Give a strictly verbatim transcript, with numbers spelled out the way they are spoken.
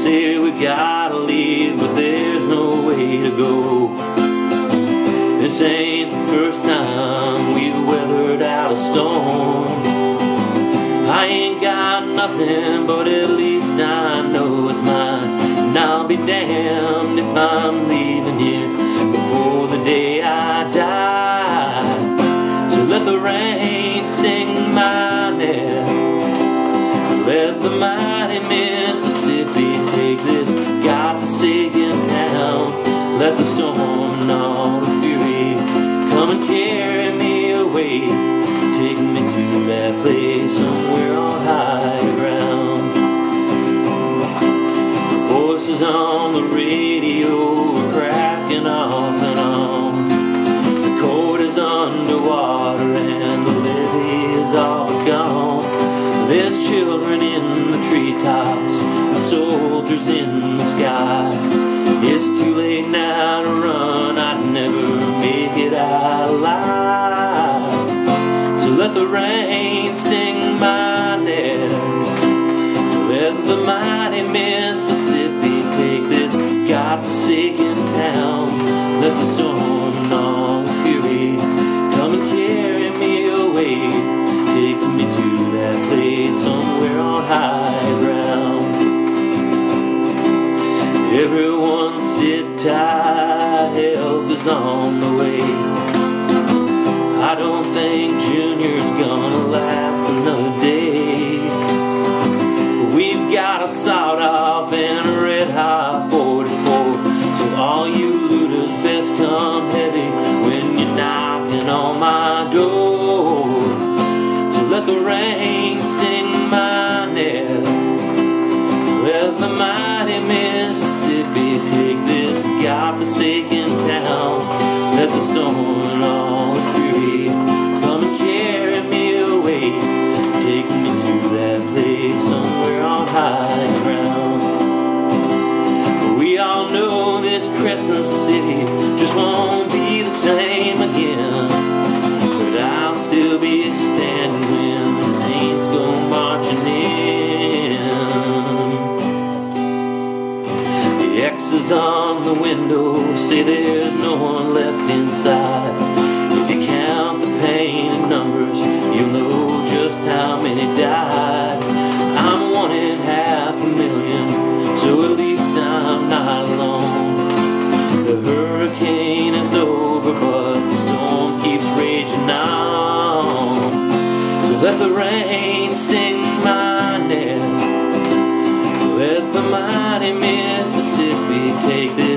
say we gotta leave, but there's no way to go. This ain't the first time we've weathered out a storm. I ain't got nothing, but at least I know it's mine. And I'll be damned if I'm leaving here before the day I die. So let the rain sting my neck, let the mighty Mississippi take this godforsaken town. Let the storm and all the fury come and carry me away, take me to that place somewhere on high ground. The voices on the radio are cracking off and on. The court is underwater and the levee is all gone. There's children in the treetops and soldiers in the sky. It's too late now to run, I'd never make it out alive. So let the rain sting my neck, let the mighty Mississippi take this godforsaken town. Let the storm and all the fury come and carry me away, take me to that place somewhere on high ground. Everyone sit tight, help is on the way. I don't think Junior's gonna last another day. We've got a sawed-off and a red-hot forty-four, so all you looters best come heavy when you're knocking on my door. So let the rain sting my neck, let the mighty Mississippi take this godforsaken town. Let the storm and all the fury come and carry me away, take me to that place somewhere on high ground. We all know this Crescent City just won't be the same again, but I'll still be standing when the saints go marching in. The X's on the window say there's no one left inside. If you count the pain in numbers, you'll know just how many died. I'm one in half a million, so at least I'm not alone. The hurricane is over, but the storm keeps raging on. So let the rain sting my neck, let the mighty Mississippi take this